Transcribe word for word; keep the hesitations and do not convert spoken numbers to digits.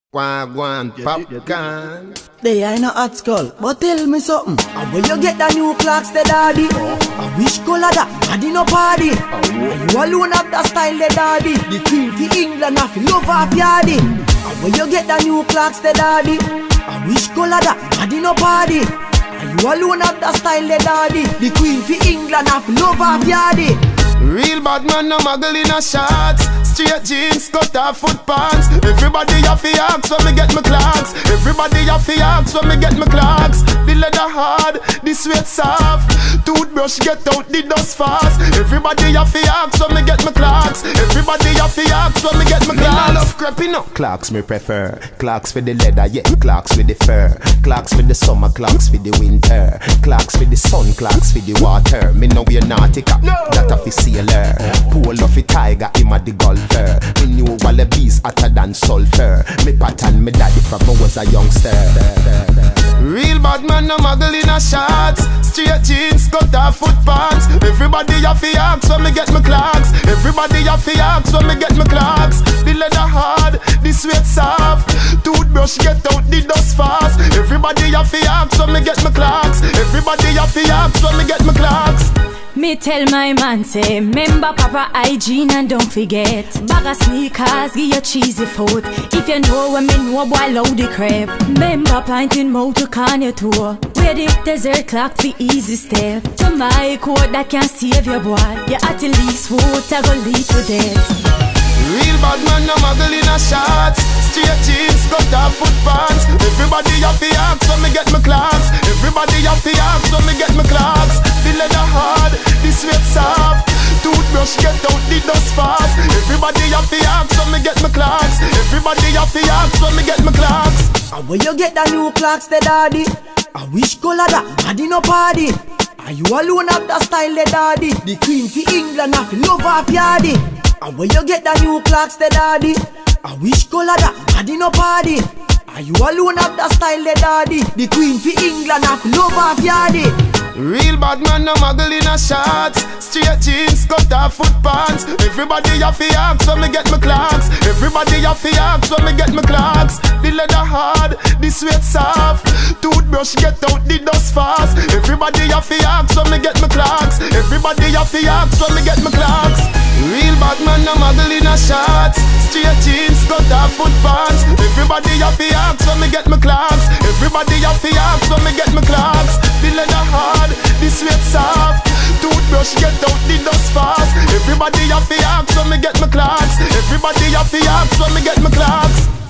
Wagwan, popcorn. They ain't no hot skull, but tell me something. And where you get the new clocks, the daddy? I wish color that, daddy no party. And you alone have the style, the daddy. The queen for England, I feel love off yardy. And where you get the new clocks, the daddy? I wish color that, daddy no party. And you alone have the style, the daddy. The queen for England, I feel love off yardy. Real bad man, no muggle in a shots. Straight jeans, cut off foot pants. Everybody have to ask when me get my clocks. Everybody have to ask when me get my clocks. The leather hard, the sweat soft. Toothbrush get out the dust fast. Everybody have to ask when me get my clocks. Everybody have to ask when me get my clocks. Me love creeping up. Clocks me prefer. Clocks for the leather, yeah. Clocks with the fur. Clocks for the summer, clocks for the winter. Clocks for the sun, clocks for the water. Me know we're nautica, no. That a fi sailor. Pull off a tiger, him a the golfer. Me knew wallabies hotter than sulfur. Me pattern me daddy from I was a youngster. Real bad man, no muggle in a shots. Straight jeans, cut off foot pants. Everybody have to ask when me get my clocks. Everybody have to ask when me get my clocks. The leather hard, the sweat soft. Toothbrush get out the dust fast. Everybody have to ask when me get my clocks. Everybody have to ask when me get my clocks. Me tell my man say, remember proper hygiene and don't forget. Bag of sneakers, give you cheesy food. If you know what me know, boy, load the crap. Remember planting mouth to can you tour. Where the desert clock for easy step. To my code that can save your boy. You at the least foot, I go lead to death. Real bad man, no muggle in a shots. Straight jeans, cut off foot pants. Everybody have to ask when me get my clocks. Everybody have to ask when me get my clocks. The leather hard, the sweat soft. Toothbrush get out the dust fast. Everybody have to ask when me get my clocks. Everybody have to ask when me get my clocks. And where you get the new clocks, the daddy? I wish color that, daddy no party. And you alone have the style, the daddy. The queen for England, I feel love off yardy. And where you get the new clocks, the daddy? I wish color that, daddy no party. And you alone have the style, the daddy. The queen for England, I feel love off yardy. Real bad man, no muggle in a shots. Straight jeans, cut off foot pants. Everybody have to ask when me get my clocks. Everybody have to ask when me get my clocks. The leather hard, the sweat soft. Toothbrush get out the dust fast. Everybody have to ask when me get my clocks. Everybody have to ask when me get my clocks. Real bad man, no muggle in a shots. Straight jeans, cut off foot pants. Everybody have to ask when me get my clocks. Everybody have to ask when me get my clocks. The leather hard, the sweat soft. Toothbrush get out the dust fast. Everybody have to ask when me get my clocks. Everybody have to ask when me get my clocks.